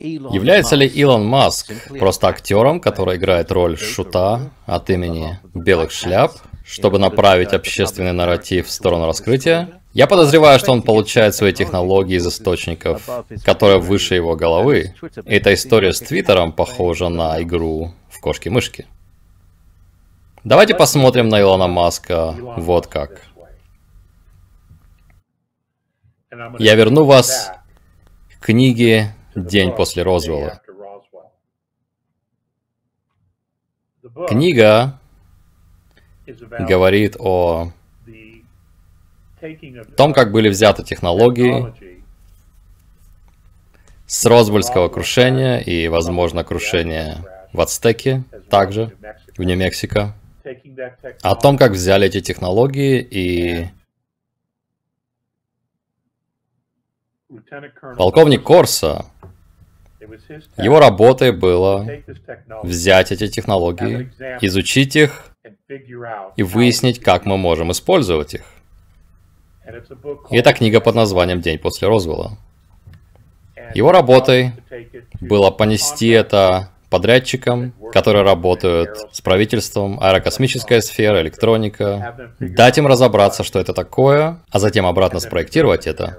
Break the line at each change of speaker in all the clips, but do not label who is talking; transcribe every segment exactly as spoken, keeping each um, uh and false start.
Является ли Илон Маск просто актером, который играет роль шута от имени белых шляп, чтобы направить общественный нарратив в сторону раскрытия? Я подозреваю, что он получает свои технологии из источников, которые выше его головы. Эта история с Твиттером похожа на игру в кошки-мышки. Давайте посмотрим на Илона Маска вот как. Я верну вас к книге «День после Розвелла». Книга говорит о том, как были взяты технологии с Розвеллского крушения и, возможно, крушения в Ацтеке, также в Нью-Мексико. О том, как взяли эти технологии и полковник Корсо, его работой было взять эти технологии, изучить их и выяснить, как мы можем использовать их. И это книга под названием «День после Розвелла». Его работой было понести это подрядчикам, которые работают с правительством, аэрокосмическая сфера, электроника, дать им разобраться, что это такое, а затем обратно спроектировать это.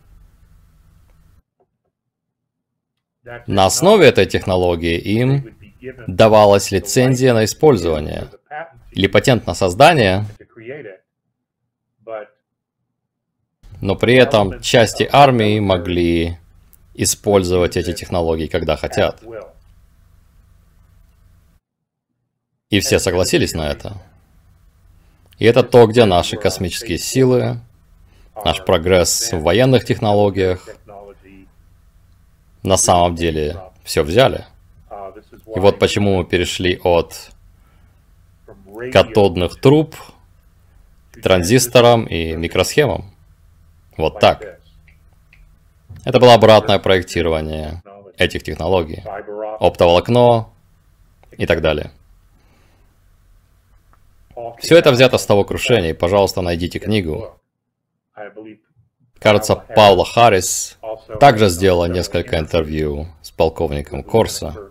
На основе этой технологии им давалась лицензия на использование или патент на создание, но при этом части армии могли использовать эти технологии, когда хотят. И все согласились на это. И это то, где наши космические силы, наш прогресс в военных технологиях на самом деле все взяли. И вот почему мы перешли от катодных труб к транзисторам и микросхемам. Вот так. Это было обратное проектирование этих технологий. Оптоволокно и так далее. Все это взято с того крушения, и, пожалуйста, найдите книгу. Кажется, Паула Харрис также сделала несколько интервью с полковником Корсо.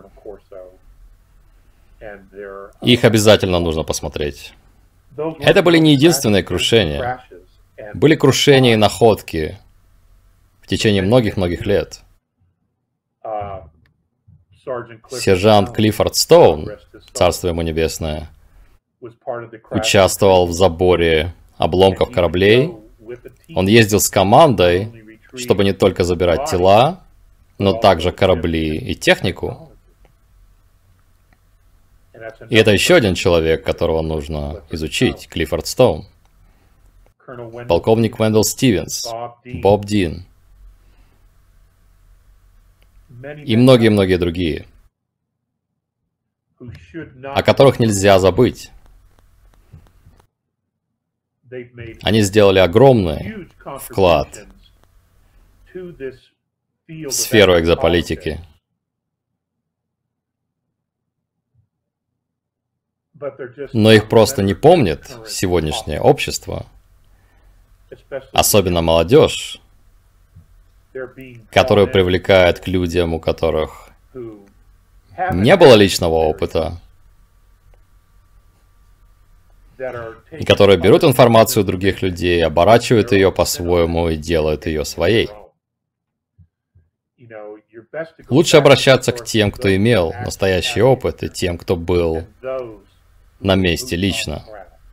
Их обязательно нужно посмотреть. Это были не единственные крушения. Были крушения и находки в течение многих-многих лет. Сержант Клиффорд Стоун, царство ему небесное, участвовал в заборе обломков кораблей. Он ездил с командой, чтобы не только забирать тела, но также корабли и технику. И это еще один человек, которого нужно изучить, Клиффорд Стоун. Полковник Вендell Стивенс, Боб Дин и многие-многие другие, о которых нельзя забыть. Они сделали огромный вклад в сферу экзополитики. Но их просто не помнит сегодняшнее общество, особенно молодежь, которую привлекает к людям, у которых не было личного опыта, и которые берут информацию других людей, оборачивают ее по-своему и делают ее своей. Лучше обращаться к тем, кто имел настоящий опыт, и тем, кто был на месте лично.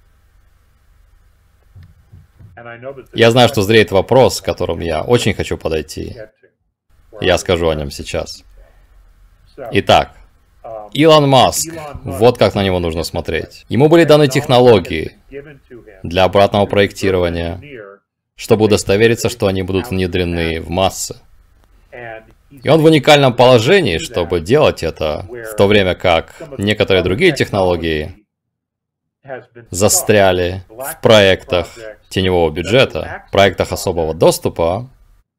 Я знаю, что зреет вопрос, к которому я очень хочу подойти. Я скажу о нем сейчас. Итак, Илон Маск, вот как на него нужно смотреть. Ему были даны технологии для обратного проектирования, чтобы удостовериться, что они будут внедрены в массы. И он в уникальном положении, чтобы делать это, в то время как некоторые другие технологии застряли в проектах теневого бюджета, проектах особого доступа,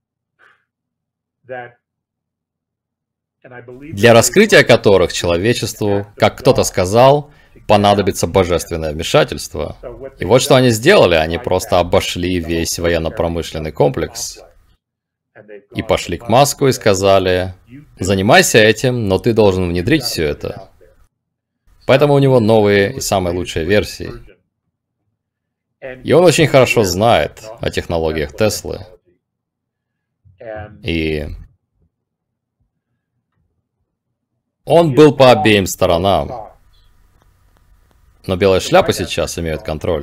для раскрытия которых человечеству, как кто-то сказал, понадобится божественное вмешательство. И вот что они сделали, они просто обошли весь военно-промышленный комплекс и пошли к Маску и сказали: занимайся этим, но ты должен внедрить все это. Поэтому у него новые и самые лучшие версии. И он очень хорошо знает о технологиях Теслы. И он был по обеим сторонам. Но белые шляпы сейчас имеют контроль.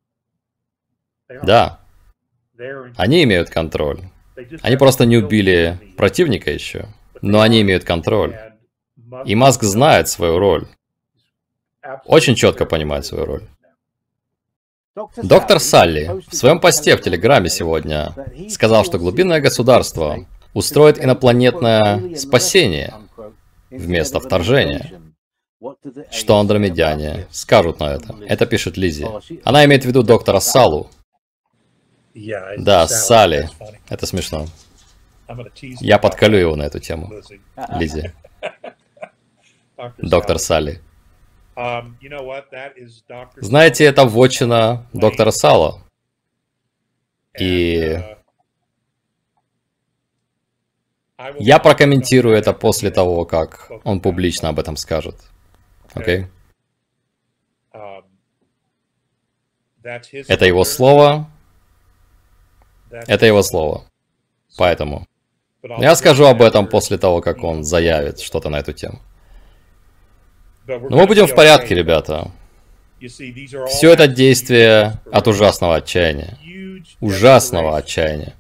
Да. Они имеют контроль. Они просто не убили противника еще. Но они имеют контроль. И Маск знает свою роль. Очень четко понимает свою роль. Доктор Салли в своем посте в Телеграме сегодня сказал, что глубинное государство устроит инопланетное спасение вместо вторжения. Что андромедяне скажут на это? Это пишет Лиззи. Она имеет в виду доктора Салу. Да, Салли. Это смешно. Я подколю его на эту тему. Лиззи. Доктор Салли. Знаете, это вотчина доктора Сала. И я прокомментирую это после того, как он публично об этом скажет. Окей? Okay? Это его слово. Это его слово. Поэтому я скажу об этом после того, как он заявит что-то на эту тему. Но мы будем в порядке, ребята. Все это действие от ужасного отчаяния. Ужасного отчаяния.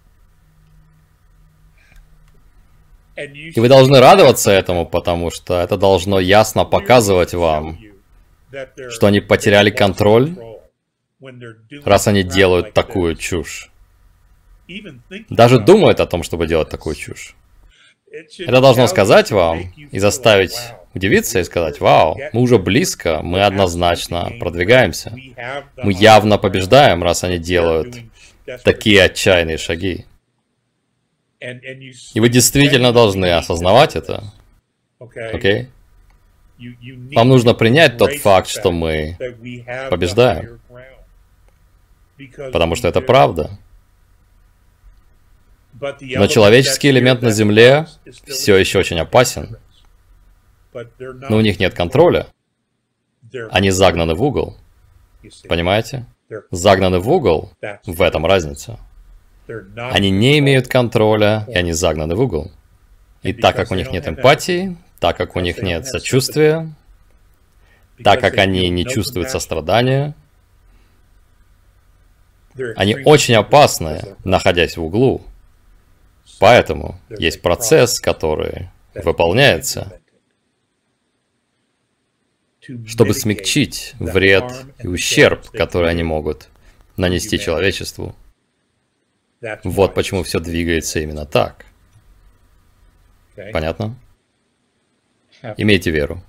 И вы должны радоваться этому, потому что это должно ясно показывать вам, что они потеряли контроль, раз они делают такую чушь. Даже думают о том, чтобы делать такую чушь. Это должно сказать вам и заставить удивиться и сказать: вау, мы уже близко, мы однозначно продвигаемся. Мы явно побеждаем, раз они делают такие отчаянные шаги. И вы действительно должны осознавать это. Окей? Okay? Вам нужно принять тот факт, что мы побеждаем. Потому что это правда. Но человеческий элемент на Земле все еще очень опасен. Но у них нет контроля. Они загнаны в угол. Понимаете? Загнаны в угол. В этом разница. Они не имеют контроля, и они загнаны в угол. И так как у них нет эмпатии, так как у них нет сочувствия, так как они не чувствуют сострадания, они очень опасны, находясь в углу. Поэтому есть процесс, который выполняется, чтобы смягчить вред и ущерб, который они могут нанести человечеству. Вот почему все двигается именно так. Понятно? Имейте веру.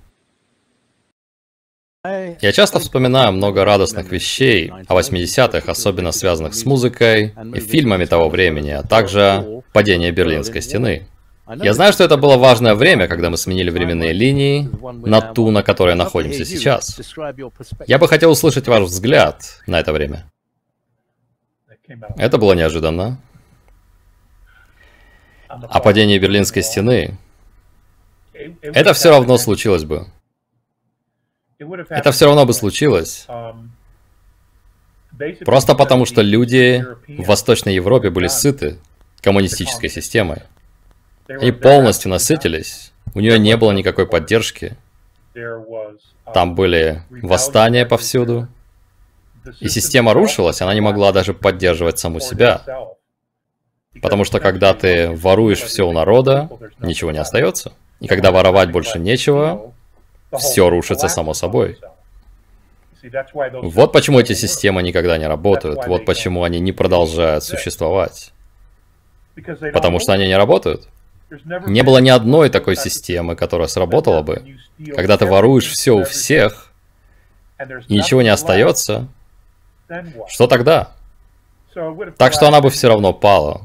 Я часто вспоминаю много радостных вещей о восьмидесятых, особенно связанных с музыкой и фильмами того времени, а также падение Берлинской стены. Я знаю, что это было важное время, когда мы сменили временные линии на ту, на которой находимся сейчас. Я бы хотел услышать ваш взгляд на это время. Это было неожиданно. А падение Берлинской стены, это все равно случилось бы. Это все равно бы случилось. Просто потому, что люди в Восточной Европе были сыты коммунистической системой. Они полностью насытились. У нее не было никакой поддержки. Там были восстания повсюду. И система рушилась, она не могла даже поддерживать саму себя. Потому что когда ты воруешь все у народа, ничего не остается. И когда воровать больше нечего, все рушится само собой. Вот почему эти системы никогда не работают. Вот почему они не продолжают существовать. Потому что они не работают. Не было ни одной такой системы, которая сработала бы. Когда ты воруешь все у всех, и ничего не остается, что тогда? Так что она бы все равно пала.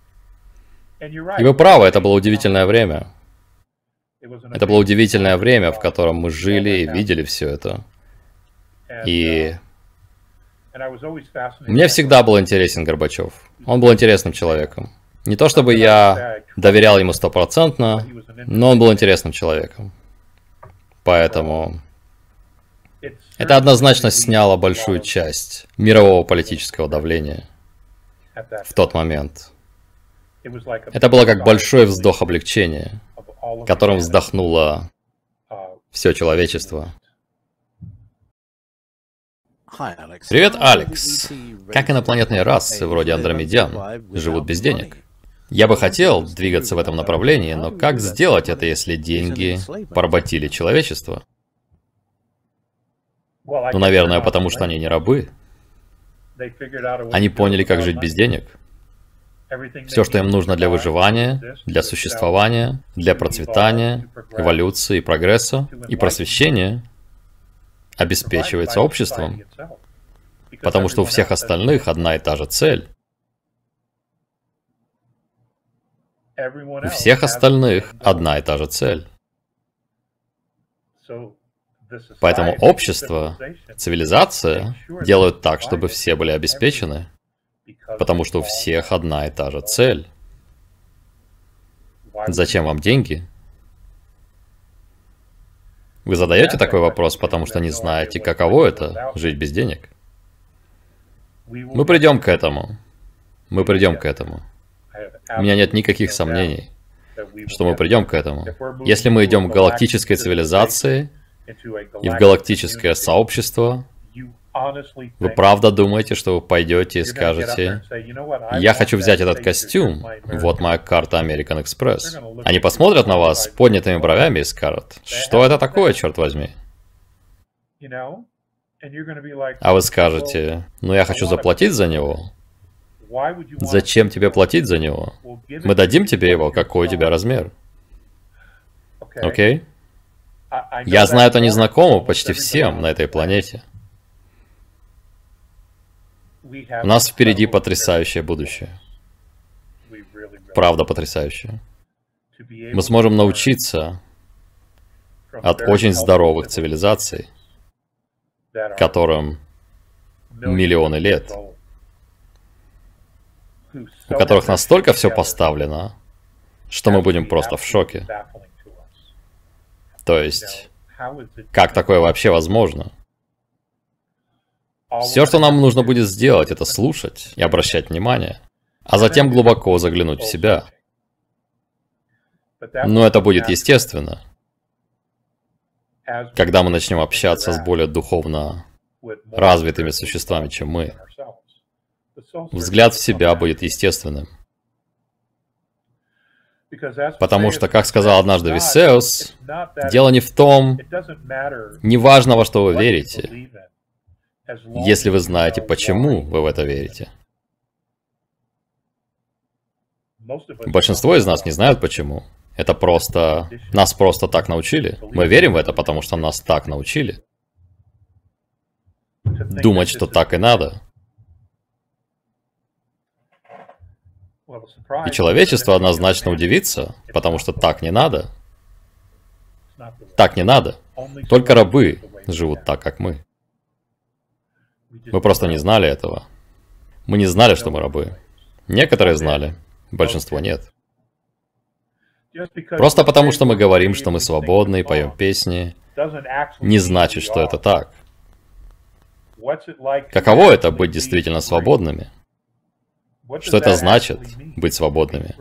И вы правы, это было удивительное время. Это было удивительное время, в котором мы жили и видели все это. И мне всегда был интересен Горбачев. Он был интересным человеком. Не то чтобы я доверял ему стопроцентно, но он был интересным человеком. Поэтому это однозначно сняло большую часть мирового политического давления в тот момент. Это было как большой вздох облегчения, которым вздохнуло все человечество. Привет, Алекс. Как инопланетные расы, вроде андромедян, живут без денег? Я бы хотел двигаться в этом направлении, но как сделать это, если деньги поработили человечество? Ну, наверное, потому что они не рабы. Они поняли, как жить без денег. Все, что им нужно для выживания, для существования, для процветания, эволюции, прогресса и просвещения, обеспечивается обществом. Потому что у всех остальных одна и та же цель. У всех остальных одна и та же цель. Поэтому общество, цивилизация делают так, чтобы все были обеспечены. Потому что у всех одна и та же цель. Зачем вам деньги? Вы задаете такой вопрос, потому что не знаете, каково это — жить без денег? Мы придем к этому. Мы придем к этому. У меня нет никаких сомнений, что мы придем к этому. Если мы идем к галактической цивилизации и в галактическое сообщество, вы правда думаете, что вы пойдете и скажете: «Я хочу взять этот костюм, вот моя карта American Express». Они посмотрят на вас с поднятыми бровями и скажут: «Что это такое, черт возьми?» А вы скажете: «Ну я хочу заплатить за него». Зачем тебе платить за него? Мы дадим тебе его, какой у тебя размер. Окей? Я знаю, это незнакомо почти всем на этой планете. У нас впереди потрясающее будущее. Правда потрясающее. Мы сможем научиться от очень здоровых цивилизаций, которым миллионы лет, у которых настолько все поставлено, что мы будем просто в шоке. То есть, как такое вообще возможно? Все, что нам нужно будет сделать, это слушать и обращать внимание, а затем глубоко заглянуть в себя. Но это будет естественно, когда мы начнем общаться с более духовно развитыми существами, чем мы. Взгляд в себя будет естественным. Потому что, как сказал однажды Висеус, дело не в том, не важно, во что вы верите, если вы знаете, почему вы в это верите. Большинство из нас не знают почему. Это просто... Нас просто так научили. Мы верим в это, потому что нас так научили. Думать, что так и надо. И человечество однозначно удивится, потому что так не надо. Так не надо. Только рабы живут так, как мы. Мы просто не знали этого. Мы не знали, что мы рабы. Некоторые знали, большинство нет. Просто потому, что мы говорим, что мы свободны и поем песни, не значит, что это так. Каково это — быть действительно свободными? Что это значит — быть свободными?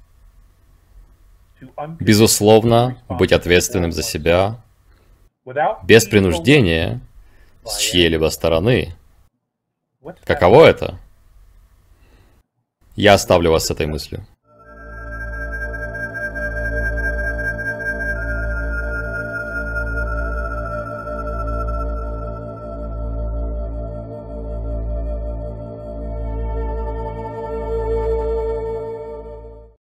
Безусловно, быть ответственным за себя, без принуждения, с чьей-либо стороны. Каково это? Я оставлю вас с этой мыслью.